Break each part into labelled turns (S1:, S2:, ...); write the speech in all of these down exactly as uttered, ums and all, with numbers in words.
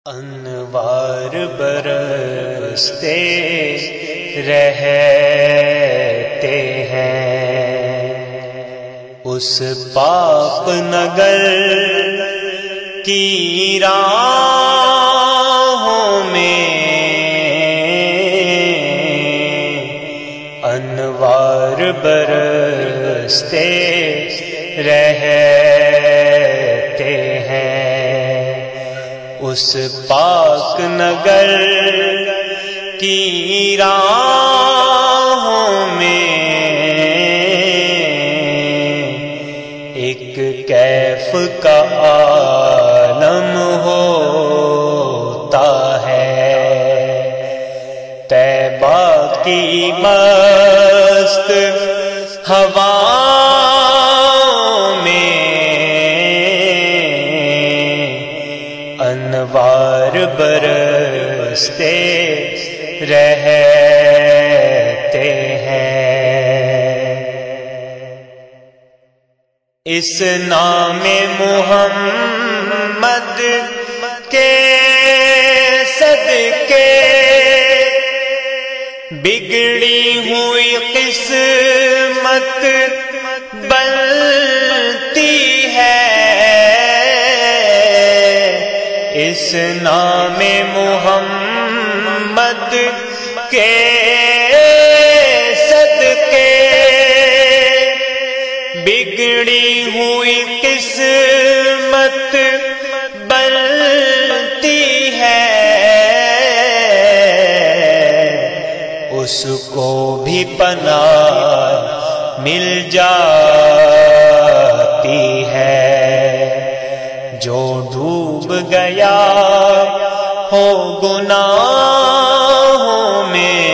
S1: انوار برستے رہتے ہیں اس پاک نگر کی راہوں میں، انوار برستے رہتے ہیں اس پاک نگر کی راہوں میں، ایک کیف کا عالم ہوتا ہے، طیبہ کی مست ہوا انوار برستے رہتے ہیں۔ اس نام محمد کے صدقے بگڑی ہوئی قسمت بنتی ہے، اس نام محمد کے صدقے بگڑی ہوئی قسمت بنتی ہے، اس کو بھی پناہ مل جاتی ہے جو ڈوب گیا ہو گناہوں میں،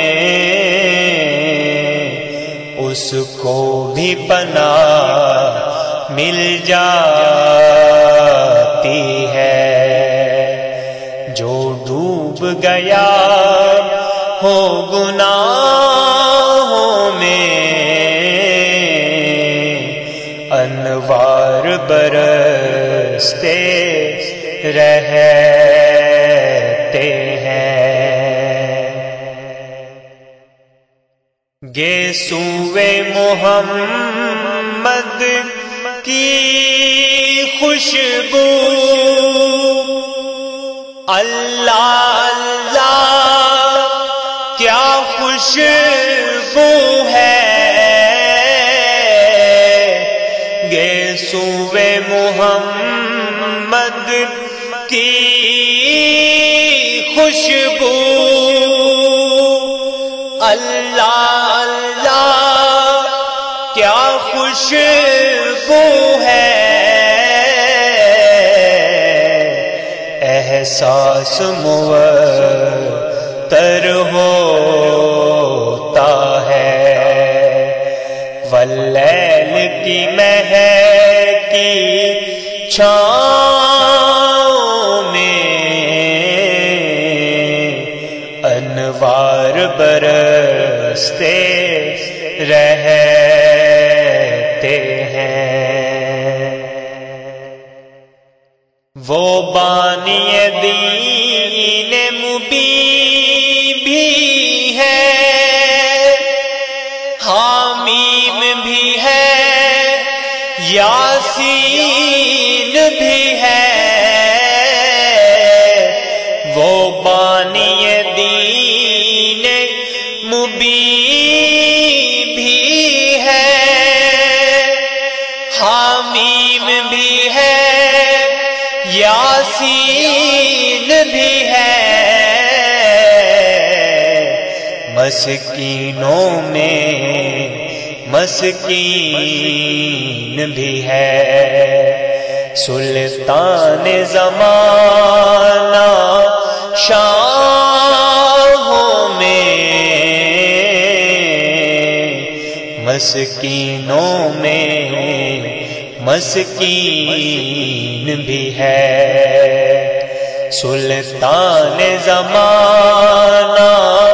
S1: اس کو بھی پناہ مل جاتی ہے جو ڈوب گیا ہو گناہوں میں، انوار برستے رہتے ہیں۔ گیسوئے محمد کی خوشبو اللہ اللہ کیا خوشبو ہے، گیسوئے محمد کی خوشبو اللہ اللہ کیا خوشبو ہے، احساس معطر ہوتا ہے، واللیل کی مہکی چھاؤں میں، انوار برستے رہتے ہیں۔ وہ بانی دین مبین بھی ہے، حامیم بھی ہے، یاسین بھی ہے، وہ بانی دین مبین بھی ہے، حامیم بھی ہے، یاسین بھی ہے، مسکینوں میں مسکین بھی ہے، سلطان زمانہ شاہوں میں، مسکینوں میں مسکین بھی ہے، سلطان زمانہ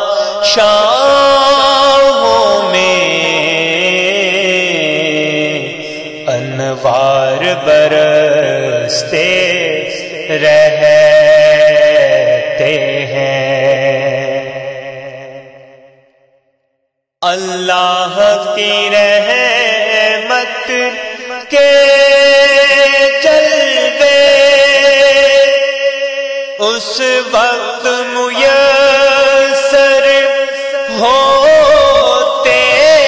S1: شاہوں میں، انوار برستے رہے اللہ کی رحمت کے جلوے اس وقت میسر ہوتے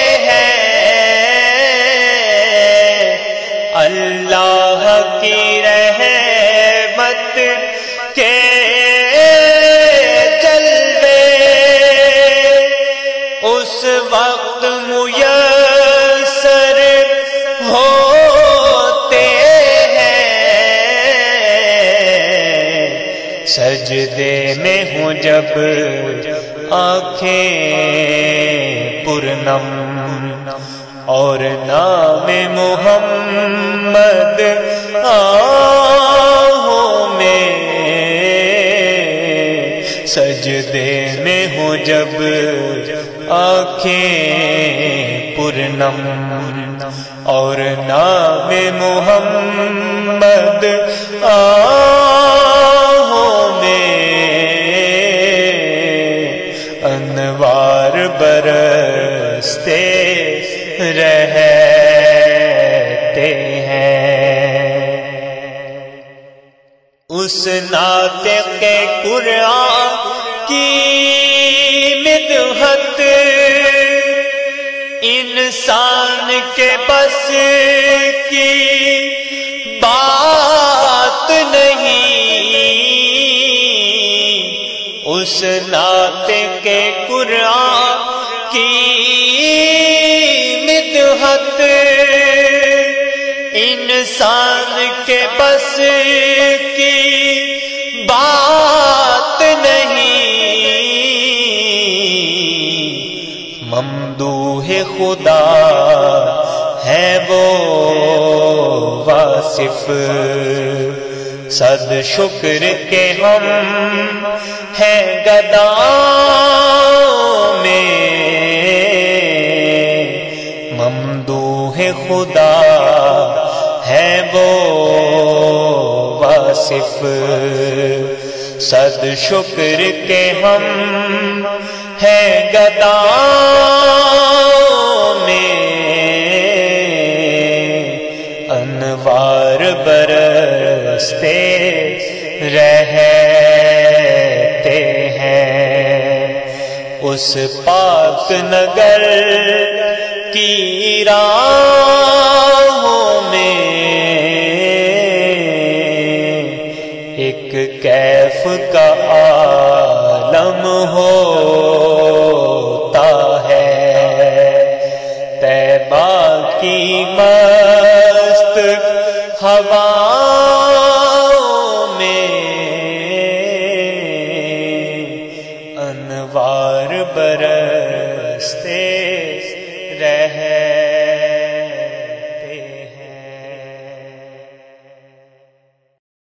S1: ہیں، اللہ کی رحمت کے جلوے اس وقت میسر ہوتے ہیں، سجدے میں ہوں جب آنکھیں پرنم اور نام محمد آہوں میں، سجدے میں ہوں جب آنکھیں پرنم اور نام محمد آہوں میں، انوار برستے رہتے ہیں۔ اس ناطق قرآن کی مدحت انسان کے بس کی بات نہیں، اس ناطق قرآن کی مدحت انسان کے بس کی بات نہیں، ممدوح خدا ہے وہ واصف، صد شکر کے ہم ہیں گداؤں میں، ممدوح خدا ہے وہ واصف، صد شکر کے ہم ہیں گداؤں میں، انوار برستے رہتے ہیں، اس پاک نگر کی راہوں میں، ایک کیف کا عالم ہوتا ہے، طیبہ کی مست ہواؤں میں، انوار برستے رہتے